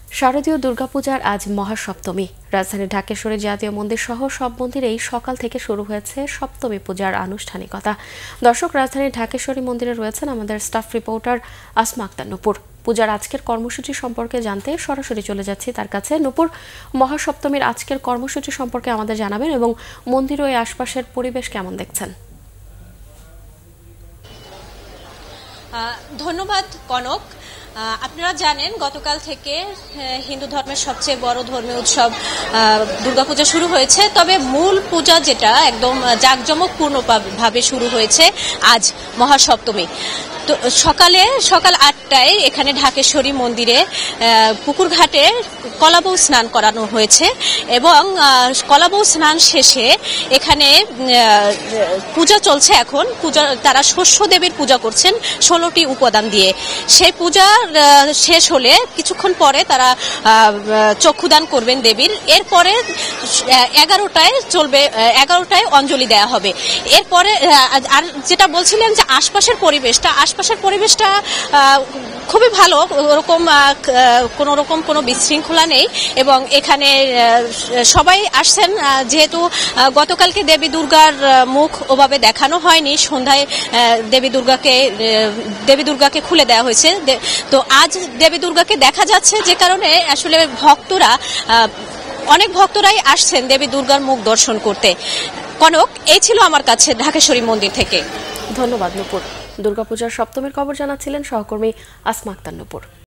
শারদীয় দুর্গাপূজার আজ মহাসপ্তমী। রাজধানীর ঢাকেশ্বরী জাতীয় মন্দির সহ সব মন্দিরেই সকাল থেকে শুরু হয়েছে সপ্তমী পূজার আনুষ্ঠানিকতা। দর্শক, রাজধানীর ঢাকেশ্বরী মন্দিরে রয়েছেন আমাদের স্টাফ রিপোর্টার আসমা আক্তার নূপুর। পূজার আজকের কর্মসূচি সম্পর্কে জানতে সরাসরি চলে যাচ্ছি তার কাছে। নূপুর, মহাসপ্তমীর আজকের কর্মসূচি সম্পর্কে আমাদের জানাবেন এবং মন্দির ও আশপাশের পরিবেশ কেমন দেখছেন? ধন্যবাদ কনক। আপনারা জানেন গতকাল থেকে হিন্দু ধর্মের সবচেয়ে বড় ধর্মীয় উৎসব দুর্গাপূজা শুরু হয়েছে। তবে মূল পূজা যেটা একদম জাঁকজমকপূর্ণভাবে শুরু হয়েছে আজ মহাসপ্তমী। তো সকাল 8টায় এখানে ঢাকেশ্বরী মন্দিরে পুকুর ঘাটে কলাবউ স্নান করানো হয়েছে এবং কলাবউ স্নান শেষে এখানে পূজা চলছে। এখন তারা শস্য দেবীর পূজা করছেন 16টি উপাদান দিয়ে। সেই পূজা শেষ হলে কিছুক্ষণ পরে তারা চক্ষুদান করবেন দেবীর। এরপরে 11টায় চলবে, 11টায় অঞ্জলি দেয়া হবে। এরপরে আর যেটা বলছিলেন যে আশপাশের পরিবেশটা খুবই ভালো, কোনো রকম কোনো বিশৃঙ্খলা নেই এবং এখানে সবাই আসছেন। যেহেতু গতকালকে দেবী দুর্গার মুখ ওভাবে দেখানো হয়নি, সন্ধ্যায় দেবী দুর্গাকে খুলে দেওয়া হয়েছে। তো আজ দেবী দুর্গাকে দেখা যাচ্ছে, যে কারণে আসলে অনেক ভক্তরাই আসছেন দেবী দুর্গার মুখ দর্শন করতে। কনক, এই ছিল আমার কাছে ঢাকেশ্বরী মন্দির থেকে। ধন্যবাদ নূপুর। দুর্গাপূজার সপ্তমীর খবর জানাচ্ছিলেন সহকর্মী আসমা আক্তার নূপুর।